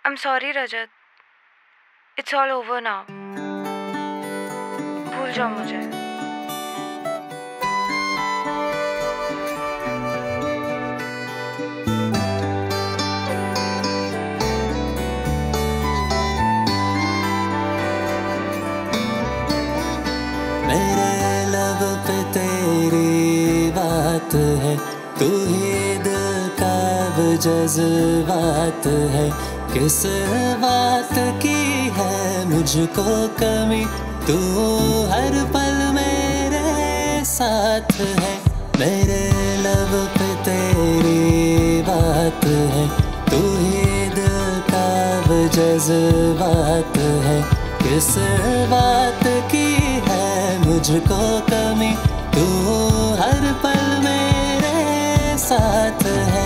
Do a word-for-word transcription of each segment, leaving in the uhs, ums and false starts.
I'm sorry Rajat, it's all over now. भूल जाओ मुझे. मेरे लब पे तेरी बात है, तू ही दिल का जज्बात है. किस बात की है मुझको कमी, तू हर पल मेरे साथ है. मेरे लब पे तेरी बात है, तू ही दिल का जज्बात है. किस बात की है मुझको कमी, तू हर पल मेरे साथ है.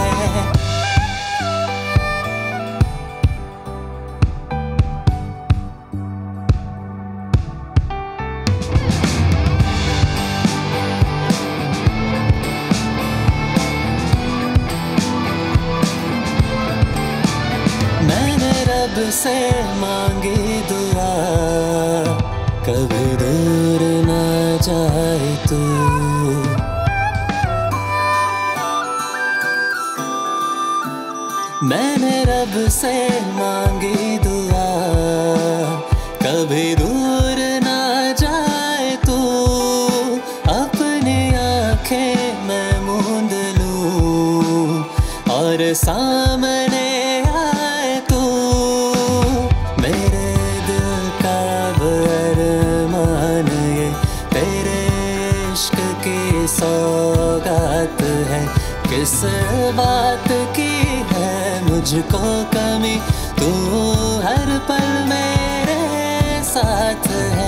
मैंने रब से मांगी दुआ, कभी दूर ना जाए तू. मैंने रब से मांगी दुआ, कभी दूर ना जाए तू. अपनी आंखें मैं मूंद लूं और सामने आए तू. मेरे दिल का अरमान ये तेरे इश्क की सौगात है. किस बात की है मुझको कमी, तू हर पल मेरे साथ है.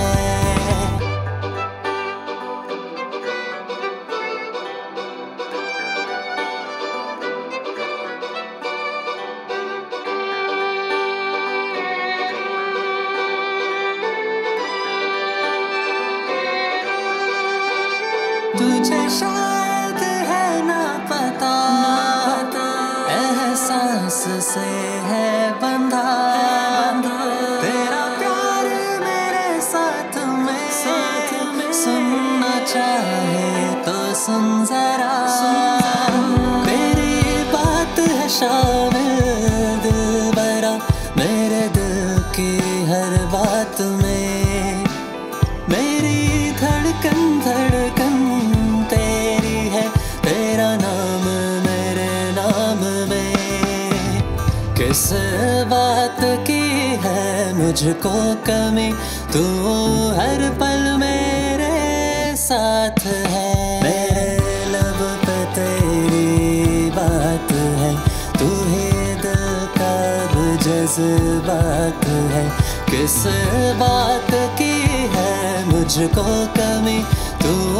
तुझे शायद है ना पता, एहसास से है बंधा तेरा प्यार मेरे साथ में. सुनना चाहे तो सुन जरा, तेरी बात है शामिल दिलबरा. मेरे दिल की हर बात में मेरी धड़कन धड़कन तेरी है. तेरा नाम मेरे नाम में. किस बात की है मुझको कमी, तू हर पल मेरे साथ है. मेरे लब पे तेरी बात है, तू ही दिल का जज्बात है. किस बात की है मुझको कमी, तू